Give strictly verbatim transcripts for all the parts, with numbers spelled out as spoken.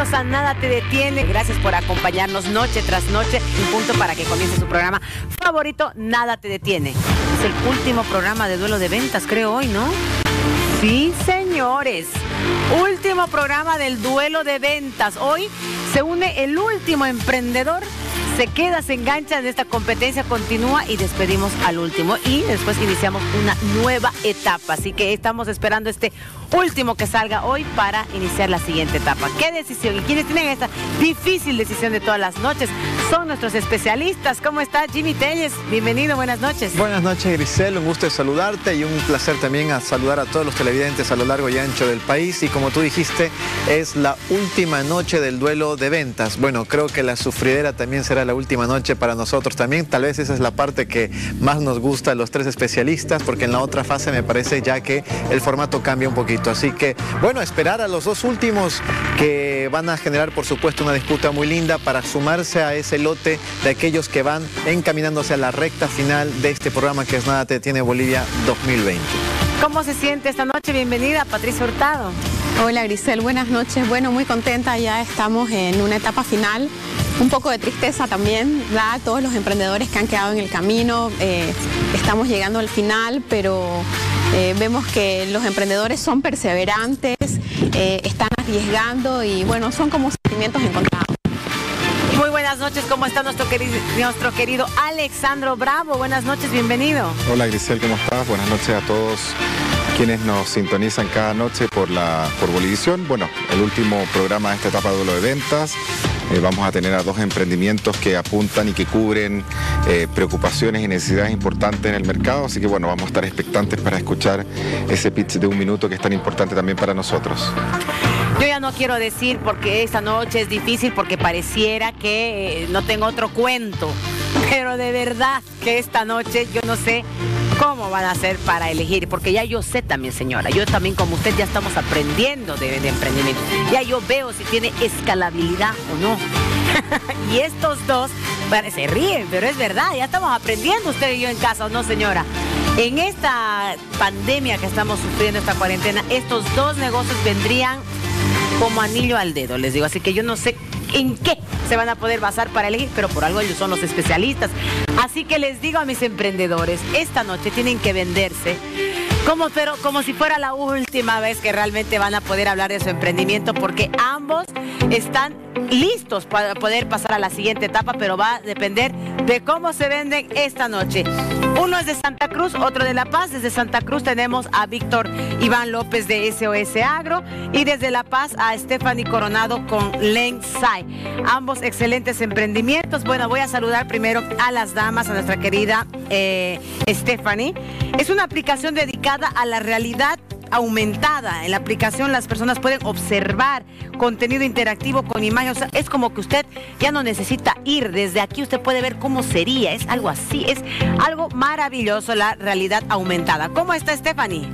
Bienvenidos a Nada Te Detiene. Gracias por acompañarnos noche tras noche, un punto para que comience su programa favorito, Nada Te Detiene. Es el último programa de duelo de ventas, creo hoy, ¿no? Sí, señores. Último programa del duelo de ventas. Hoy se une el último emprendedor. Se queda, se engancha en esta competencia, continúa y despedimos al último. Y después iniciamos una nueva etapa. Así que estamos esperando este último que salga hoy para iniciar la siguiente etapa. ¿Qué decisión? ¿Y quiénes tienen esta difícil decisión de todas las noches? Son nuestros especialistas. ¿Cómo está Jimmy Telles? Bienvenido, buenas noches. Buenas noches, Grisel. Un gusto de saludarte y un placer también a saludar a todos los televidentes a lo largo y ancho del país. Y como tú dijiste, es la última noche del duelo de ventas. Bueno, creo que la sufridera también será la última noche para nosotros también. Tal vez esa es la parte que más nos gusta a los tres especialistas, porque en la otra fase me parece ya que el formato cambia un poquito. Así que, bueno, esperar a los dos últimos que van a generar, por supuesto, una disputa muy linda para sumarse a ese lote de aquellos que van encaminándose a la recta final de este programa que es Nada Te Detiene Bolivia dos mil veinte. ¿Cómo se siente esta noche? Bienvenida, Patricia Hurtado. Hola, Grisel, buenas noches. Bueno, muy contenta, ya estamos en una etapa final. Un poco de tristeza también, ¿verdad? Todos los emprendedores que han quedado en el camino, eh, estamos llegando al final, pero eh, vemos que los emprendedores son perseverantes, eh, están arriesgando y bueno, son como sentimientos encontrados. Muy buenas noches, ¿cómo está nuestro querido, nuestro querido Alexandro Bravo? Buenas noches, bienvenido. Hola, Grisel, ¿cómo estás? Buenas noches a todos quienes nos sintonizan cada noche por, la, por Bolivisión. Bueno, el último programa de esta etapa de duelo de ventas. Eh, vamos a tener a dos emprendimientos que apuntan y que cubren eh, preocupaciones y necesidades importantes en el mercado, así que bueno, vamos a estar expectantes para escuchar ese pitch de un minuto que es tan importante también para nosotros. Yo ya no quiero decir porque esta noche es difícil, porque pareciera que eh, no tengo otro cuento, pero de verdad que esta noche yo no sé cómo van a hacer para elegir, porque ya yo sé también, señora, yo también como usted ya estamos aprendiendo de, de emprendimiento, ya yo veo si tiene escalabilidad o no. Y estos dos, bueno, se ríen, pero es verdad, ya estamos aprendiendo usted y yo en casa, ¿o no, señora? En esta pandemia que estamos sufriendo, esta cuarentena, estos dos negocios vendrían como anillo al dedo, les digo, así que yo no sé en qué se van a poder basar para elegir, pero por algo ellos son los especialistas. Así que les digo a mis emprendedores, esta noche tienen que venderse como, pero, como si fuera la última vez que realmente van a poder hablar de su emprendimiento, porque ambos están listos para poder pasar a la siguiente etapa, pero va a depender de cómo se venden esta noche. Uno es de Santa Cruz, otro de La Paz. Desde Santa Cruz tenemos a Víctor Iván López de S O S Agro y desde La Paz a Stephanie Coronado con Lensai. Ambos excelentes emprendimientos. Bueno, voy a saludar primero a las damas, a nuestra querida eh, Stephanie. Es una aplicación dedicada a la realidad aumentada. En la aplicación las personas pueden observar contenido interactivo con imágenes. O sea, es como que usted ya no necesita ir. Desde aquí usted puede ver cómo sería. Es algo así. Es algo maravilloso, la realidad aumentada. ¿Cómo está, Stephanie?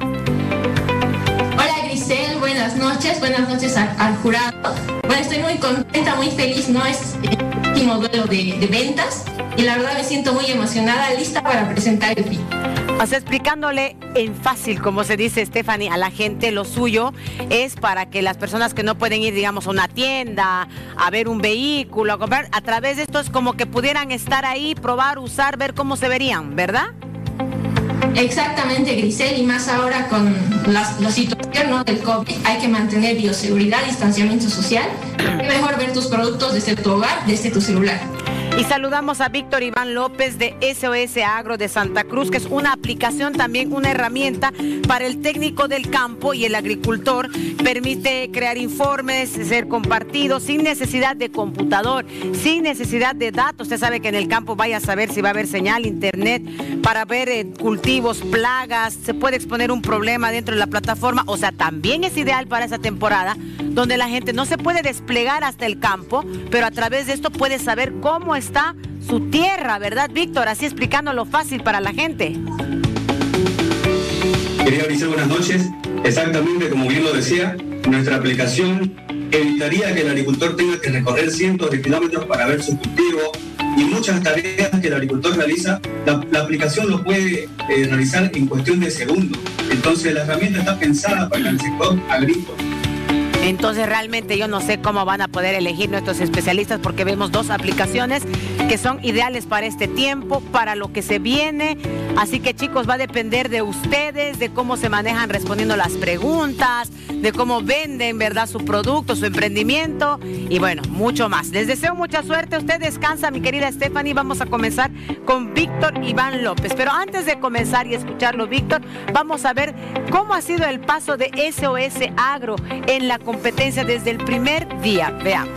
Hola, Grisel. Buenas noches. Buenas noches al, al jurado. Bueno, estoy muy contenta, muy feliz. No es el último duelo de, de ventas. Y la verdad me siento muy emocionada, lista para presentar el fin. O sea, explicándole en fácil, como se dice, Stephanie, a la gente, lo suyo es para que las personas que no pueden ir, digamos, a una tienda, a ver un vehículo, a comprar, a través de esto es como que pudieran estar ahí, probar, usar, ver cómo se verían, ¿verdad? Exactamente, Grisel, y más ahora con la, la situación, ¿no?, del COVID, hay que mantener bioseguridad, distanciamiento social. Es mejor ver tus productos desde tu hogar, desde tu celular. Y saludamos a Víctor Iván López de S O S Agro de Santa Cruz, que es una aplicación, también una herramienta para el técnico del campo y el agricultor. Permite crear informes, ser compartidos sin necesidad de computador, sin necesidad de datos. Usted sabe que en el campo vaya a saber si va a haber señal, internet, para ver eh, cultivos, plagas. Se puede exponer un problema dentro de la plataforma. O sea, también es ideal para esa temporada donde la gente no se puede desplegar hasta el campo, pero a través de esto puede saber cómo está su tierra, ¿verdad, Víctor? Así explicándolo fácil para la gente. Quería Grisel, buenas noches. Exactamente como bien lo decía, nuestra aplicación evitaría que el agricultor tenga que recorrer cientos de kilómetros para ver su cultivo y muchas tareas que el agricultor realiza, la, la aplicación lo puede eh, realizar en cuestión de segundos. Entonces la herramienta está pensada para el sector agrícola. Entonces realmente yo no sé cómo van a poder elegir nuestros especialistas porque vemos dos aplicaciones que son ideales para este tiempo, para lo que se viene. Así que chicos, va a depender de ustedes, de cómo se manejan respondiendo las preguntas, de cómo venden, ¿verdad?, su producto, su emprendimiento y bueno, mucho más. Les deseo mucha suerte. Usted descansa, mi querida Stephanie. Vamos a comenzar con Víctor Iván López. Pero antes de comenzar y escucharlo, Víctor, vamos a ver cómo ha sido el paso de S O S Agro en la competencia desde el primer día. Veamos.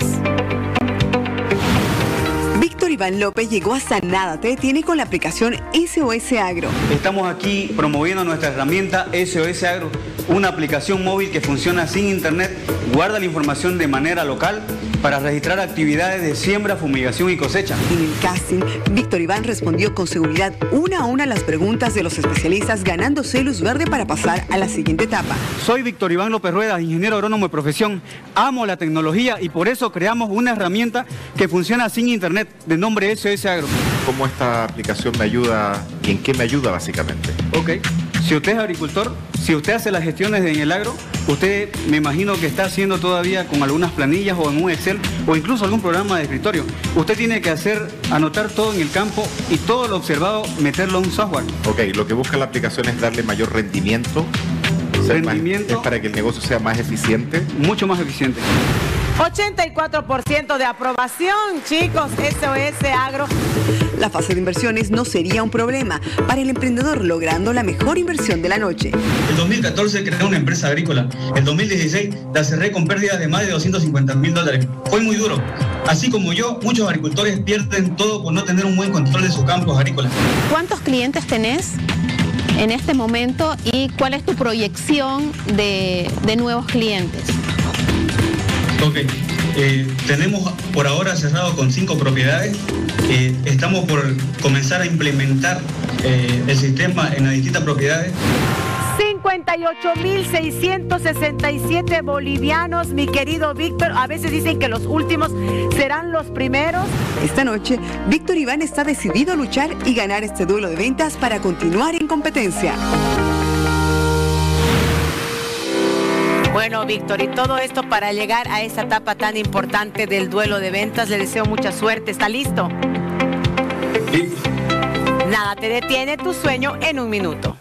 Víctor Iván López llegó hasta Nada Te Detiene con la aplicación S O S Agro. Estamos aquí promoviendo nuestra herramienta S O S Agro, una aplicación móvil que funciona sin internet, guarda la información de manera local para registrar actividades de siembra, fumigación y cosecha. En el casting, Víctor Iván respondió con seguridad una a una las preguntas de los especialistas, ganándose luz verde para pasar a la siguiente etapa. Soy Víctor Iván López Rueda, ingeniero agrónomo de profesión. Amo la tecnología y por eso creamos una herramienta que funciona sin internet, de nombre S O S Agro. ¿Cómo esta aplicación me ayuda y en qué me ayuda básicamente? Ok, si usted es agricultor, si usted hace las gestiones en el agro, usted me imagino que está haciendo todavía con algunas planillas o en un Excel o incluso algún programa de escritorio. Usted tiene que hacer, anotar todo en el campo y todo lo observado meterlo en un software. Ok, lo que busca la aplicación es darle mayor rendimiento. Rendimiento. Más, es para que el negocio sea más eficiente. Mucho más eficiente. ochenta y cuatro por ciento de aprobación, chicos, S O S Agro. La fase de inversiones no sería un problema para el emprendedor, logrando la mejor inversión de la noche. En dos mil catorce creé una empresa agrícola. En dos mil dieciséis la cerré con pérdidas de más de doscientos cincuenta mil dólares. Fue muy duro. Así como yo, muchos agricultores pierden todo por no tener un buen control de sus campos agrícolas. ¿Cuántos clientes tenés en este momento y cuál es tu proyección de, de nuevos clientes? Ok, eh, tenemos por ahora cerrado con cinco propiedades. Eh, estamos por comenzar a implementar eh, el sistema en las distintas propiedades. cincuenta y ocho mil seiscientos sesenta y siete bolivianos, mi querido Víctor. A veces dicen que los últimos serán los primeros. Esta noche, Víctor Iván está decidido a luchar y ganar este duelo de ventas para continuar en competencia. Bueno, Víctor, y todo esto para llegar a esta etapa tan importante del duelo de ventas. Le deseo mucha suerte. ¿Está listo? Sí. Nada te detiene tu sueño en un minuto.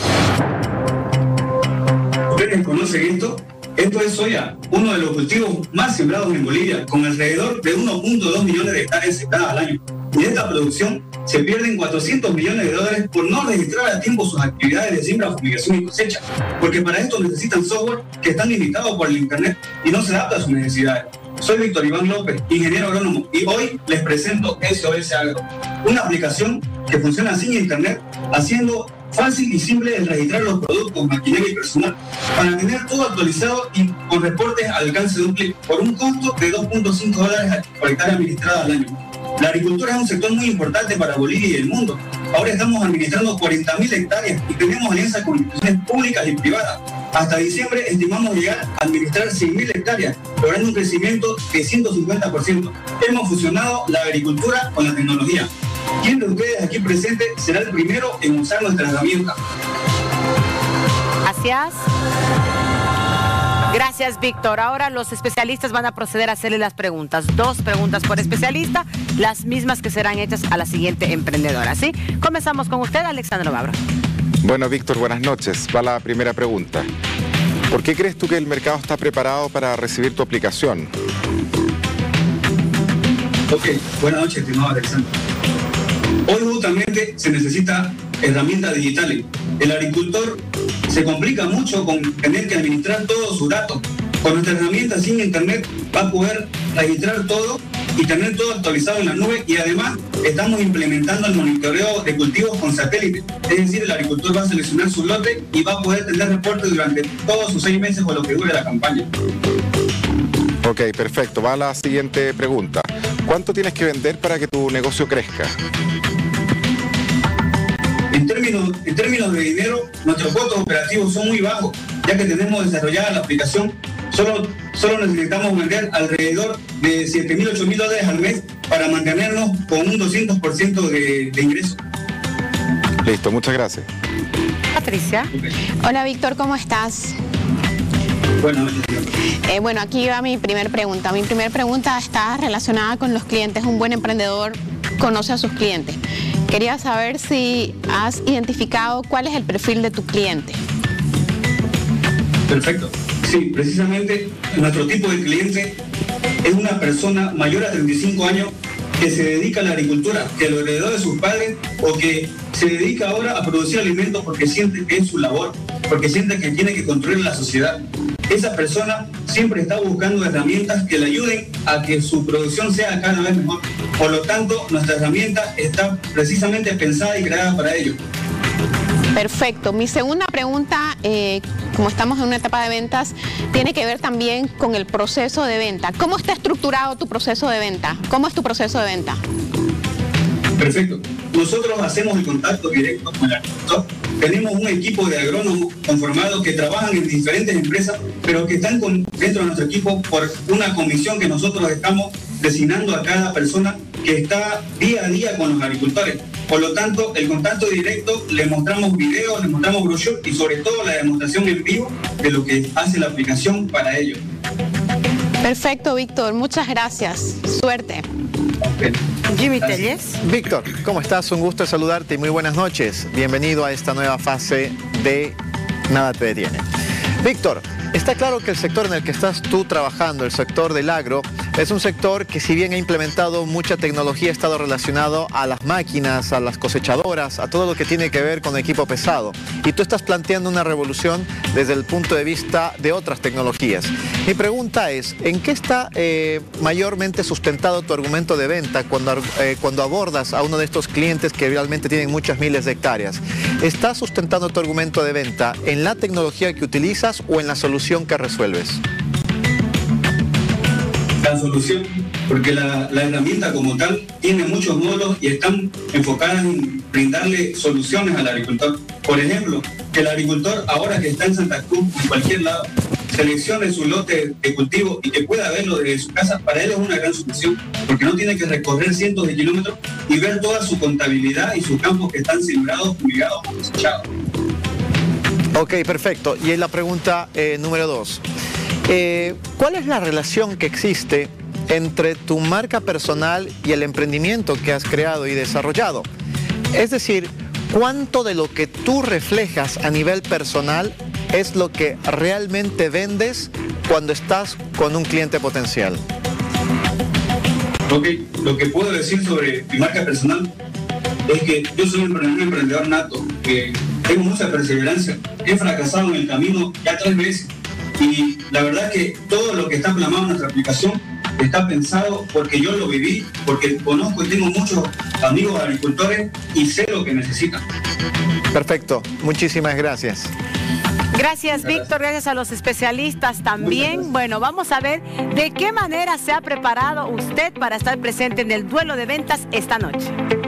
¿Ustedes conocen esto? Esto es soya, uno de los cultivos más sembrados en Bolivia, con alrededor de uno punto dos millones de hectáreas sembradas al año. Y de esta producción se pierden cuatrocientos millones de dólares por no registrar a tiempo sus actividades de siembra, fumigación y cosecha, porque para esto necesitan software que están limitados por el internet y no se adapta a sus necesidades. Soy Víctor Iván López, ingeniero agrónomo, y hoy les presento S O S Agro, una aplicación que funciona sin internet, haciendo fácil y simple el registrar los productos, maquinaria y personal, para tener todo actualizado y con reportes al alcance de un clic, por un costo de dos punto cinco dólares por hectárea administrada al año. La agricultura es un sector muy importante para Bolivia y el mundo. Ahora estamos administrando cuarenta mil hectáreas y tenemos alianzas con instituciones públicas y privadas. Hasta diciembre estimamos llegar a administrar cien mil hectáreas, logrando un crecimiento de ciento cincuenta por ciento. Hemos fusionado la agricultura con la tecnología. ¿Quién de ustedes aquí presente será el primero en usar nuestra herramienta? Gracias. Gracias, Víctor. Ahora los especialistas van a proceder a hacerle las preguntas. Dos preguntas por especialista, las mismas que serán hechas a la siguiente emprendedora, ¿sí? Comenzamos con usted, Alexandro Babro. Bueno, Víctor, buenas noches. Va la primera pregunta. ¿Por qué crees tú que el mercado está preparado para recibir tu aplicación? Ok, buenas noches, estimado Alexandro. Hoy justamente se necesita herramientas digitales. El agricultor se complica mucho con tener que administrar todos sus datos. Con nuestra herramienta sin internet va a poder registrar todo y tener todo actualizado en la nube, y además estamos implementando el monitoreo de cultivos con satélite. Es decir, el agricultor va a seleccionar su lote y va a poder tener reportes durante todos sus seis meses o lo que dure la campaña. Ok, perfecto. Va la siguiente pregunta. ¿Cuánto tienes que vender para que tu negocio crezca? En términos, en términos de dinero, nuestros costos operativos son muy bajos, ya que tenemos desarrollada la aplicación. Solo, solo necesitamos vender alrededor de siete mil, ocho mil dólares al mes para mantenernos con un doscientos por ciento de, de ingreso. Listo, muchas gracias. Patricia. Hola, Víctor, ¿cómo estás? Buenas noches. Eh, bueno, aquí va mi primera pregunta. Mi primera pregunta está relacionada con los clientes. Un buen emprendedor conoce a sus clientes. Quería saber si has identificado cuál es el perfil de tu cliente. Perfecto. Sí, precisamente nuestro tipo de cliente es una persona mayor a treinta y cinco años que se dedica a la agricultura, que lo heredó de sus padres o que se dedica ahora a producir alimentos porque siente que es su labor, porque siente que tiene que construir la sociedad. Esa persona siempre está buscando herramientas que le ayuden a que su producción sea cada vez mejor. Por lo tanto, nuestra herramienta está precisamente pensada y creada para ello. Perfecto. Mi segunda pregunta, eh, como estamos en una etapa de ventas, tiene que ver también con el proceso de venta. ¿Cómo está estructurado tu proceso de venta? ¿Cómo es tu proceso de venta? Perfecto. Nosotros hacemos el contacto directo con el agricultor. Tenemos un equipo de agrónomos conformado que trabajan en diferentes empresas, pero que están con, dentro de nuestro equipo por una comisión que nosotros estamos designando a cada persona que está día a día con los agricultores. Por lo tanto, el contacto directo, le mostramos videos, le mostramos brochures y sobre todo la demostración en vivo de lo que hace la aplicación para ellos. Perfecto, Víctor. Muchas gracias. Suerte. Okay. Jimmy Telles. Víctor, ¿cómo estás? Un gusto saludarte y muy buenas noches. Bienvenido a esta nueva fase de Nada Te Detiene. Víctor, está claro que el sector en el que estás tú trabajando, el sector del agro, es un sector que si bien ha implementado mucha tecnología, ha estado relacionado a las máquinas, a las cosechadoras, a todo lo que tiene que ver con equipo pesado. Y tú estás planteando una revolución desde el punto de vista de otras tecnologías. Mi pregunta es, ¿en qué está eh, mayormente sustentado tu argumento de venta cuando, eh, cuando abordas a uno de estos clientes que realmente tienen muchas miles de hectáreas? ¿Estás sustentando tu argumento de venta en la tecnología que utilizas o en la solución que resuelves? La solución, porque la, la herramienta como tal tiene muchos módulos y están enfocadas en brindarle soluciones al agricultor. Por ejemplo, que el agricultor ahora que está en Santa Cruz, en cualquier lado, seleccione su lote de cultivo y que pueda verlo desde su casa, para él es una gran solución, porque no tiene que recorrer cientos de kilómetros y ver toda su contabilidad y sus campos que están sembrados, fumigados o cosechados. Ok, perfecto. Y la pregunta eh, número dos. Eh, ¿Cuál es la relación que existe entre tu marca personal y el emprendimiento que has creado y desarrollado? Es decir, ¿cuánto de lo que tú reflejas a nivel personal es lo que realmente vendes cuando estás con un cliente potencial? Ok, lo que puedo decir sobre mi marca personal es que yo soy un emprendedor nato, que tengo mucha perseverancia, he fracasado en el camino ya tres veces. Y la verdad es que todo lo que está plasmado en nuestra aplicación está pensado porque yo lo viví, porque conozco y tengo muchos amigos agricultores y sé lo que necesitan. Perfecto, muchísimas gracias. Gracias, Víctor, gracias a los especialistas también. Bueno, vamos a ver de qué manera se ha preparado usted para estar presente en el duelo de ventas esta noche.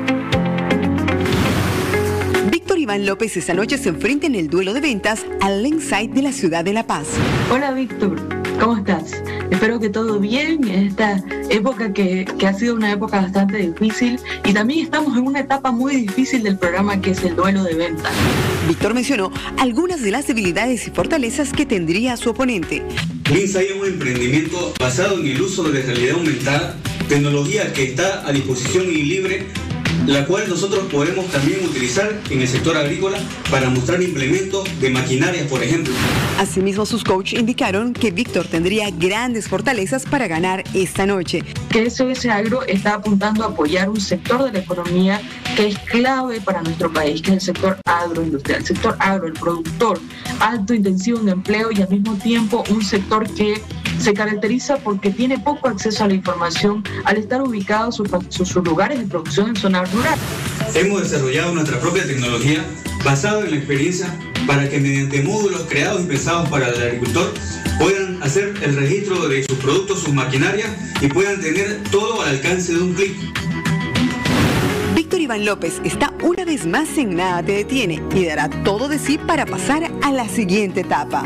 Víctor Iván López esta noche se enfrenta en el duelo de ventas al Lakeside de la ciudad de La Paz. Hola Víctor, ¿cómo estás? Espero que todo bien en esta época que, que ha sido una época bastante difícil y también estamos en una etapa muy difícil del programa que es el duelo de ventas. Víctor mencionó algunas de las debilidades y fortalezas que tendría su oponente. Lakeside es un emprendimiento basado en el uso de la realidad aumentada, tecnología que está a disposición y libre, la cual nosotros podemos también utilizar en el sector agrícola para mostrar implementos de maquinaria, por ejemplo. Asimismo, sus coaches indicaron que Víctor tendría grandes fortalezas para ganar esta noche. Que S O S Agro está apuntando a apoyar un sector de la economía que es clave para nuestro país, que es el sector agroindustrial, el sector agro, el productor, alto intensivo en empleo y al mismo tiempo un sector que se caracteriza porque tiene poco acceso a la información al estar ubicados sus, sus lugares de producción en zonas rurales. Hemos desarrollado nuestra propia tecnología basada en la experiencia para que mediante módulos creados y pensados para el agricultor puedan hacer el registro de sus productos, sus maquinarias y puedan tener todo al alcance de un clic. Víctor Iván López está una vez más en Nada Te Detiene y dará todo de sí para pasar a la siguiente etapa.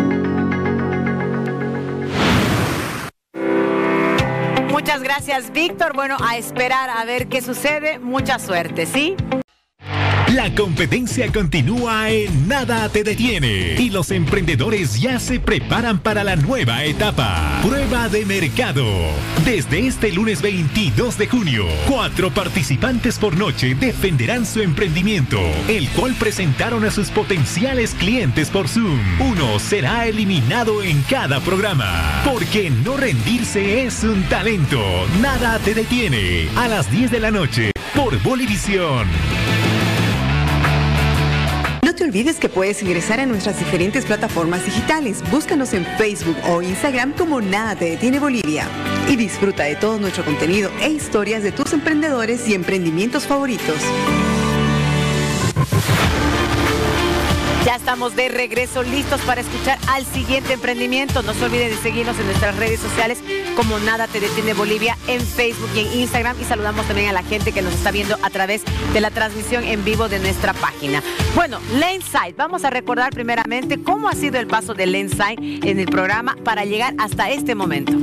Muchas gracias, Víctor. Bueno, a esperar a ver qué sucede. Mucha suerte, ¿sí? La competencia continúa en Nada Te Detiene y los emprendedores ya se preparan para la nueva etapa. Prueba de mercado. Desde este lunes veintidós de junio, cuatro participantes por noche defenderán su emprendimiento, el cual presentaron a sus potenciales clientes por Zoom. Uno será eliminado en cada programa, porque no rendirse es un talento. Nada Te Detiene, a las diez de la noche, por Bolivisión. No te olvides que puedes ingresar a nuestras diferentes plataformas digitales. Búscanos en Facebook o Instagram como Nada Te Detiene Bolivia. Y disfruta de todo nuestro contenido e historias de tus emprendedores y emprendimientos favoritos. Ya estamos de regreso, listos para escuchar al siguiente emprendimiento. No se olviden de seguirnos en nuestras redes sociales como Nada Te Detiene Bolivia, en Facebook y en Instagram. Y saludamos también a la gente que nos está viendo a través de la transmisión en vivo de nuestra página. Bueno, Lensight, vamos a recordar primeramente cómo ha sido el paso de Lensight en el programa para llegar hasta este momento.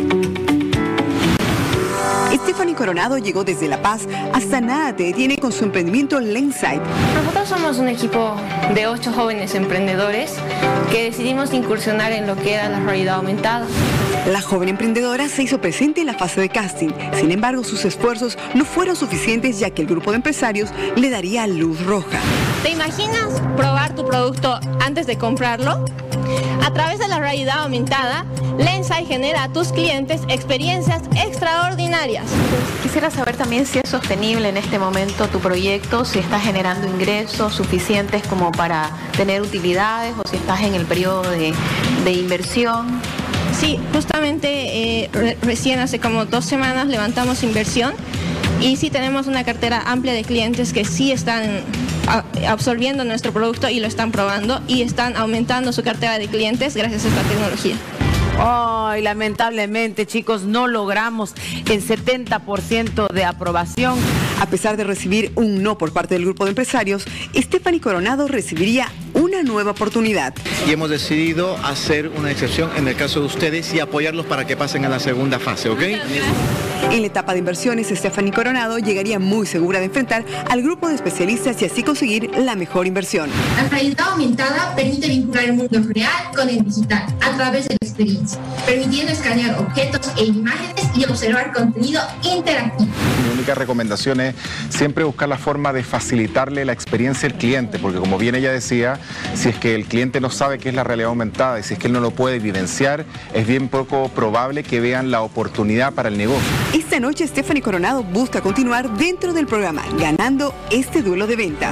Stephanie Coronado llegó desde La Paz hasta Nada Te Detiene con su emprendimiento Lensight. Nosotros somos un equipo de ocho jóvenes emprendedores que decidimos incursionar en lo que era la realidad aumentada. La joven emprendedora se hizo presente en la fase de casting. Sin embargo, sus esfuerzos no fueron suficientes, ya que el grupo de empresarios le daría luz roja. ¿Te imaginas probar tu producto antes de comprarlo? A través de la realidad aumentada, Lensight genera a tus clientes experiencias extraordinarias. Quisiera saber también si es sostenible en este momento tu proyecto, si estás generando ingresos suficientes como para tener utilidades o si estás en el periodo de, de inversión. Sí, justamente eh, re recién hace como dos semanas levantamos inversión y sí tenemos una cartera amplia de clientes que sí están absorbiendo nuestro producto y lo están probando y están aumentando su cartera de clientes gracias a esta tecnología. Ay, lamentablemente, chicos, no logramos el setenta por ciento de aprobación. A pesar de recibir un no por parte del grupo de empresarios, Stephanie Coronado recibiría una nueva oportunidad. Y hemos decidido hacer una excepción en el caso de ustedes y apoyarlos para que pasen a la segunda fase, ¿ok? En la etapa de inversiones, Stephanie Coronado llegaría muy segura de enfrentar al grupo de especialistas y así conseguir la mejor inversión. La realidad aumentada permite vincular el mundo real con el digital a través de la experiencia, permitiendo escanear objetos e imágenes y observar contenido interactivo. Mi única recomendación es siempre buscar la forma de facilitarle la experiencia al cliente, porque como bien ella decía, si es que el cliente no sabe qué es la realidad aumentada y si es que él no lo puede evidenciar, es bien poco probable que vean la oportunidad para el negocio. Esta noche Stephanie Coronado busca continuar dentro del programa, ganando este duelo de ventas.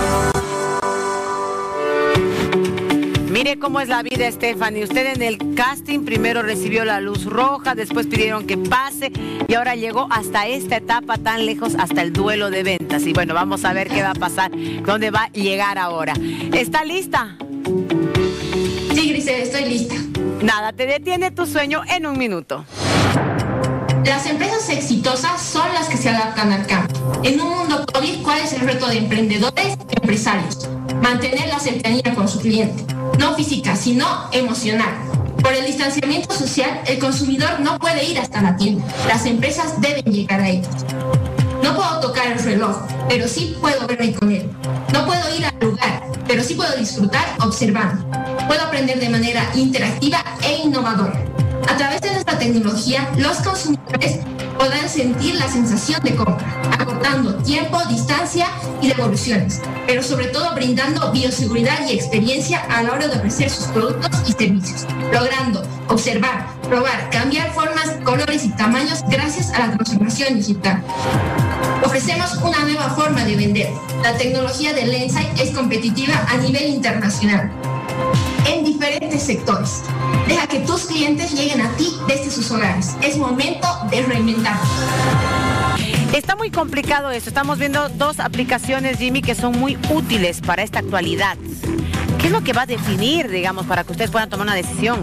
Mire cómo es la vida, Stephanie. Usted en el casting primero recibió la luz roja, después pidieron que pase y ahora llegó hasta esta etapa tan lejos, hasta el duelo de ventas. Y bueno, vamos a ver qué va a pasar, dónde va a llegar ahora. ¿Está lista? Sí, Grisel, estoy lista. Nada te detiene tu sueño en un minuto. Las empresas exitosas son las que se adaptan al cambio. En un mundo COVID, ¿cuál es el reto de emprendedores y empresarios? Mantener la cercanía con su cliente, no física, sino emocional. Por el distanciamiento social, el consumidor no puede ir hasta la tienda. Las empresas deben llegar a ellos. No puedo tocar el reloj, pero sí puedo verme con él. No puedo ir al lugar, pero sí puedo disfrutar observando. Puedo aprender de manera interactiva e innovadora. A través de nuestra tecnología, los consumidores podrán sentir la sensación de compra, acortando tiempo, distancia y devoluciones, pero sobre todo brindando bioseguridad y experiencia a la hora de ofrecer sus productos y servicios, logrando observar, probar, cambiar formas, colores y tamaños gracias a la transformación digital. Ofrecemos una nueva forma de vender. La tecnología de Lensight es competitiva a nivel internacional, en diferentes sectores. Deja que tus clientes lleguen a ti desde sus hogares. Es momento de reinventarnos. Está muy complicado esto. Estamos viendo dos aplicaciones, Jimmy, que son muy útiles para esta actualidad. ¿Qué es lo que va a definir, digamos, para que ustedes puedan tomar una decisión?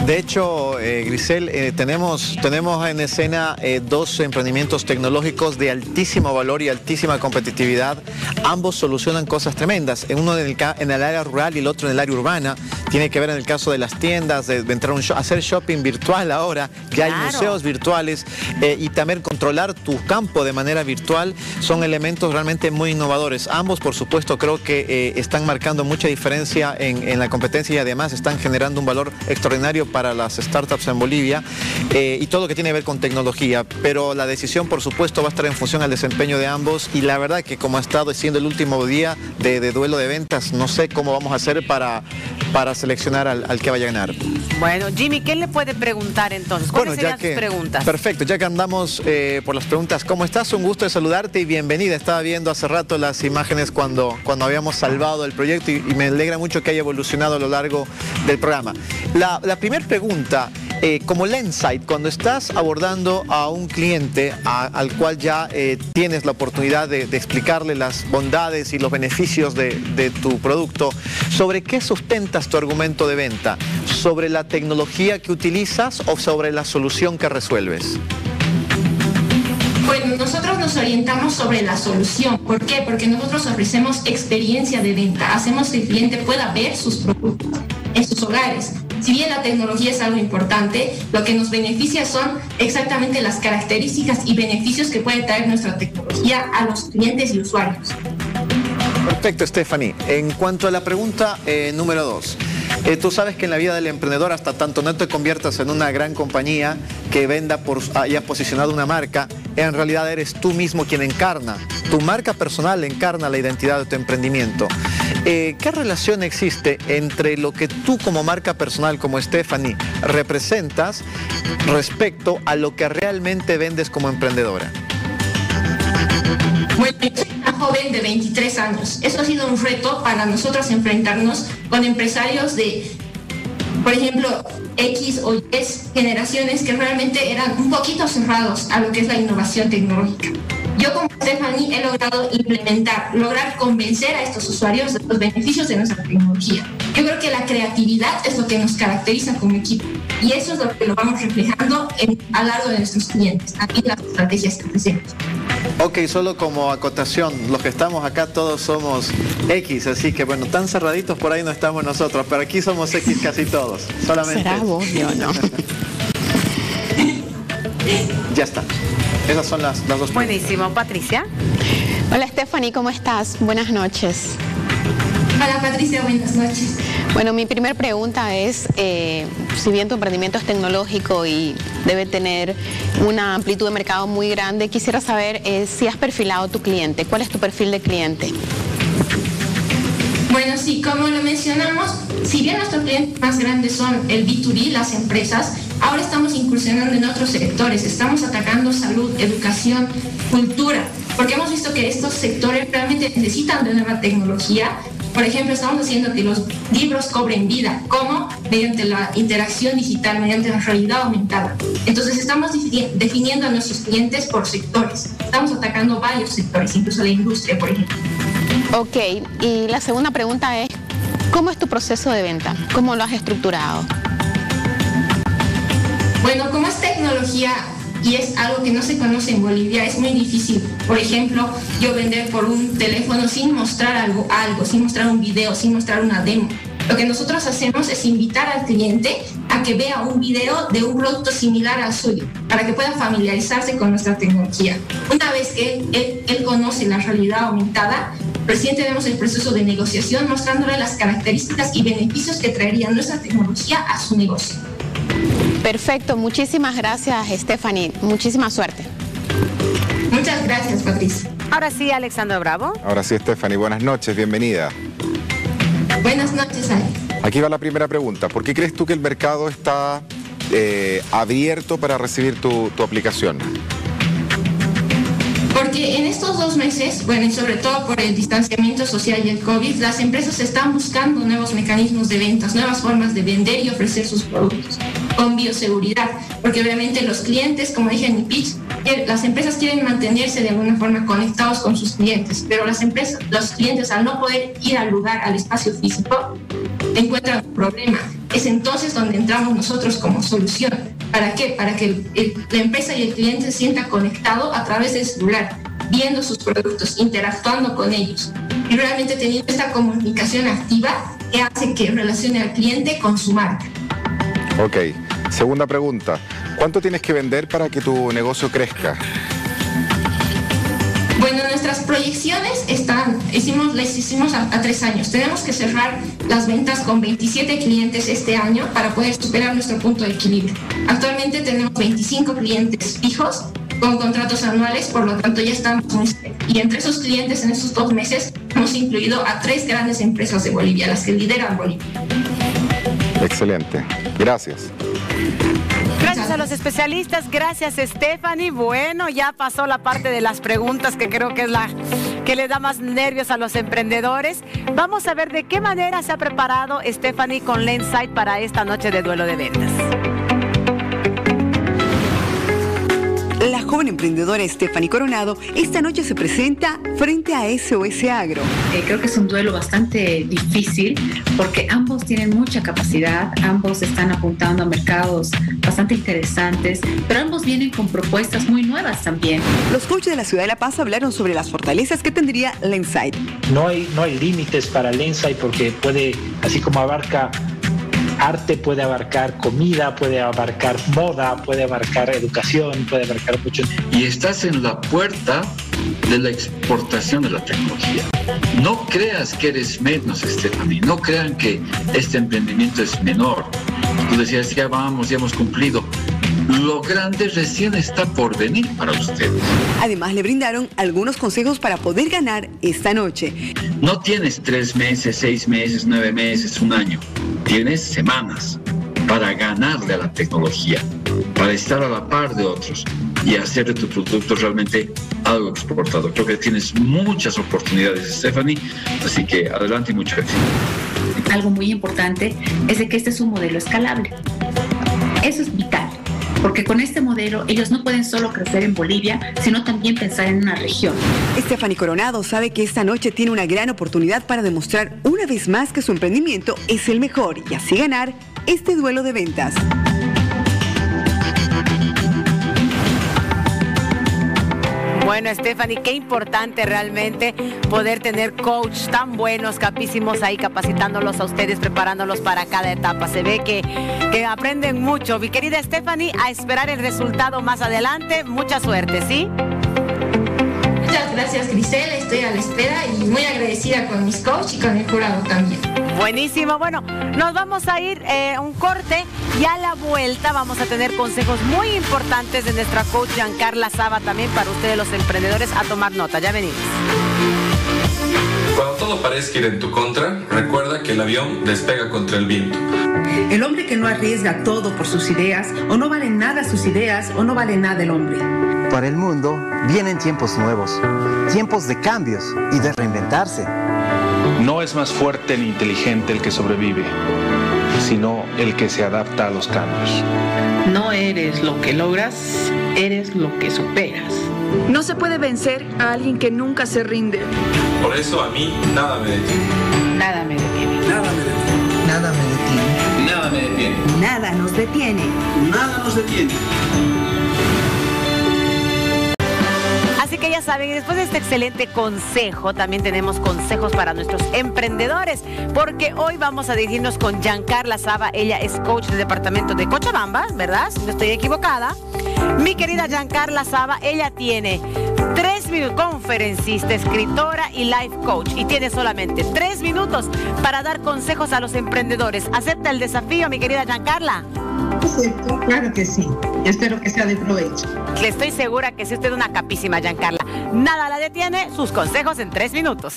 De hecho, eh, Grisel, eh, tenemos, tenemos en escena eh, dos emprendimientos tecnológicos de altísimo valor y altísima competitividad. Ambos solucionan cosas tremendas. Uno en el, en el área rural y el otro en el área urbana. Tiene que ver en el caso de las tiendas, de, de entrar a un show, hacer shopping virtual ahora, que claro. Hay museos virtuales eh, y también controlar tu campo de manera virtual. Son elementos realmente muy innovadores. Ambos, por supuesto, creo que eh, están marcando mucha diferencia en, en la competencia y además están generando un valor extraordinario para las startups en Bolivia eh, y todo lo que tiene que ver con tecnología. Pero la decisión, por supuesto, va a estar en función al desempeño de ambos y la verdad que como ha estado siendo el último día de, de duelo de ventas, no sé cómo vamos a hacer para, para seleccionar al, al que vaya a ganar. Bueno, Jimmy, ¿qué le puede preguntar entonces? ¿Cuáles bueno, serían ya que, sus preguntas? Perfecto, ya que andamos eh, por las preguntas, ¿cómo estás? Un gusto de saludarte y bienvenida. Estaba viendo hace rato las imágenes cuando, cuando habíamos salvado el proyecto y, y me alegra mucho que haya evolucionado a lo largo del programa. La, la primera pregunta, eh, como Lensight, cuando estás abordando a un cliente a, al cual ya eh, tienes la oportunidad de, de explicarle las bondades y los beneficios de, de tu producto, ¿sobre qué sustentas tu argumento de venta? ¿Sobre la tecnología que utilizas o sobre la solución que resuelves? Bueno, nosotros nos orientamos sobre la solución. ¿Por qué? Porque nosotros ofrecemos experiencia de venta. Hacemos que el cliente pueda ver sus productos en sus hogares. Si bien la tecnología es algo importante, lo que nos beneficia son exactamente las características y beneficios que puede traer nuestra tecnología a los clientes y usuarios. Perfecto, Stephanie. En cuanto a la pregunta eh, número dos. Eh, tú sabes que en la vida del emprendedor, hasta tanto no te conviertas en una gran compañía que venda por, haya posicionado una marca, en realidad eres tú mismo quien encarna. Tu marca personal encarna la identidad de tu emprendimiento. Eh, ¿Qué relación existe entre lo que tú como marca personal, como Stephanie, representas respecto a lo que realmente vendes como emprendedora? Bueno, yo soy una joven de veintitrés años. Eso ha sido un reto para nosotros enfrentarnos con empresarios de, por ejemplo, X o Y generaciones que realmente eran un poquito cerrados a lo que es la innovación tecnológica. Yo como Stephanie he logrado implementar, lograr convencer a estos usuarios de los beneficios de nuestra tecnología. Yo creo que la creatividad es lo que nos caracteriza como equipo y eso es lo que lo vamos reflejando en, a lo largo de nuestros clientes, también las estrategias que ofrecemos. Ok, solo como acotación, los que estamos acá todos somos X, así que bueno, tan cerraditos por ahí no estamos nosotros, pero aquí somos X casi todos, solamente. ¿Será vos, yo no? Ya está. Esas son las, las dos preguntas. Buenísimo. Patricia. Hola Stephanie, ¿cómo estás? Buenas noches. Hola Patricia, buenas noches. Bueno, mi primera pregunta es, eh, si bien tu emprendimiento es tecnológico y debe tener una amplitud de mercado muy grande, quisiera saber eh, si has perfilado tu cliente. ¿Cuál es tu perfil de cliente? Bueno, sí, como lo mencionamos, si bien nuestros clientes más grandes son el B dos B, las empresas, ahora estamos incursionando en otros sectores. Estamos atacando salud, educación, cultura, porque hemos visto que estos sectores realmente necesitan de nueva tecnología. Por ejemplo, estamos haciendo que los libros cobren vida, como mediante la interacción digital, mediante la realidad aumentada. Entonces estamos definiendo a nuestros clientes por sectores. Estamos atacando varios sectores, incluso la industria, por ejemplo. Ok, y la segunda pregunta es, ¿cómo es tu proceso de venta? ¿Cómo lo has estructurado? Bueno, como es tecnología y es algo que no se conoce en Bolivia, es muy difícil. Por ejemplo, yo vender por un teléfono sin mostrar algo, algo, sin mostrar un video, sin mostrar una demo. Lo que nosotros hacemos es invitar al cliente a que vea un video de un producto similar al suyo, para que pueda familiarizarse con nuestra tecnología. Una vez que él, él, él conoce la realidad aumentada, recién tenemos el proceso de negociación mostrándole las características y beneficios que traería nuestra tecnología a su negocio. Perfecto, muchísimas gracias Stephanie, muchísima suerte. Muchas gracias Patricia. Ahora sí, Alexandra Bravo. Ahora sí, Stephanie, buenas noches, bienvenida. Buenas noches, Alex. Aquí va la primera pregunta. ¿Por qué crees tú que el mercado está eh, abierto para recibir tu, tu aplicación? Porque en estos dos meses, bueno, y sobre todo por el distanciamiento social y el COVID, las empresas están buscando nuevos mecanismos de ventas, nuevas formas de vender y ofrecer sus productos con bioseguridad, porque obviamente los clientes, como dije en mi pitch, las empresas quieren mantenerse de alguna forma conectados con sus clientes, pero las empresas, los clientes al no poder ir al lugar, al espacio físico, encuentran un problema. es entonces donde entramos nosotros como solución. ¿Para qué? Para que el, el, la empresa y el cliente se sienta conectado a través del celular, viendo sus productos, interactuando con ellos y realmente teniendo esta comunicación activa que hace que relacione al cliente con su marca. Ok, segunda pregunta. ¿Cuánto tienes que vender para que tu negocio crezca? Bueno, nuestras proyecciones están, hicimos, las hicimos a, a tres años. Tenemos que cerrar las ventas con veintisiete clientes este año para poder superar nuestro punto de equilibrio. Actualmente tenemos veinticinco clientes fijos con contratos anuales, por lo tanto ya estamos muy cerca. Y entre esos clientes en estos dos meses hemos incluido a tres grandes empresas de Bolivia, las que lideran Bolivia. Excelente. Gracias. Gracias a los especialistas, gracias Stephanie. Bueno, ya pasó la parte de las preguntas que creo que es la que le da más nervios a los emprendedores. Vamos a ver de qué manera se ha preparado Stephanie con Lensight para esta noche de duelo de ventas. La joven emprendedora Stephanie Coronado esta noche se presenta frente a S O S Agro. Eh, creo que es un duelo bastante difícil porque ambos tienen mucha capacidad, ambos están apuntando a mercados bastante interesantes, pero ambos vienen con propuestas muy nuevas también. Los coaches de la ciudad de La Paz hablaron sobre las fortalezas que tendría Lensight. No hay, no hay límites para Lensight porque puede, así como abarca arte, puede abarcar comida, puede abarcar moda, puede abarcar educación, puede abarcar mucho. Y estás en la puerta de la exportación de la tecnología. No creas que eres menos, Stephanie, no crean que este emprendimiento es menor. Tú decías, ya vamos, ya hemos cumplido. Lo grande recién está por venir para ustedes. Además, le brindaron algunos consejos para poder ganar esta noche. No tienes tres meses, seis meses, nueve meses, un año. Tienes semanas para ganarle a la tecnología, para estar a la par de otros y hacer de tu producto realmente algo exportado. Creo que tienes muchas oportunidades, Stephanie, así que adelante y mucho éxito. Algo muy importante es de que este es un modelo escalable. Eso es vital, porque con este modelo ellos no pueden solo crecer en Bolivia, sino también pensar en una región. Stephanie Coronado sabe que esta noche tiene una gran oportunidad para demostrar una vez más que su emprendimiento es el mejor y así ganar este duelo de ventas. Bueno, Stephanie, qué importante realmente poder tener coach tan buenos, capísimos ahí, capacitándolos a ustedes, preparándolos para cada etapa. Se ve que, que aprenden mucho. Mi querida Stephanie, a esperar el resultado más adelante. Mucha suerte, ¿sí? Muchas gracias, Grisel. Estoy a la espera y muy agradecida con mis coaches y con el jurado también. Buenísimo. Bueno, nos vamos a ir a eh, un corte y a la vuelta vamos a tener consejos muy importantes de nuestra coach Giancarla Saba también para ustedes los emprendedores a tomar nota. Ya venimos. Cuando todo parezca ir en tu contra, recuerda que el avión despega contra el viento. El hombre que no arriesga todo por sus ideas, o no valen nada sus ideas, o no vale nada el hombre. Para el mundo vienen tiempos nuevos, tiempos de cambios y de reinventarse. No es más fuerte ni inteligente el que sobrevive, sino el que se adapta a los cambios. No eres lo que logras, eres lo que superas. No se puede vencer a alguien que nunca se rinde. Por eso a mí nada me detiene. Nada me detiene. Nada me detiene. Nada me detiene. Nada me detiene. Nada nos detiene. Nada nos detiene. Así que ya saben, después de este excelente consejo, también tenemos consejos para nuestros emprendedores, porque hoy vamos a dirigirnos con Giancarla Saba. Ella es coach del departamento de Cochabamba, ¿verdad? Si no estoy equivocada. Mi querida Giancarla Saba, ella tiene tres minutos, conferencista, escritora y life coach, y tiene solamente tres minutos para dar consejos a los emprendedores. ¿Acepta el desafío, mi querida Giancarla? Acepto, claro que sí. Espero que sea de provecho. Le estoy segura que si usted es una capísima, Giancarla. Nada la detiene, sus consejos en tres minutos.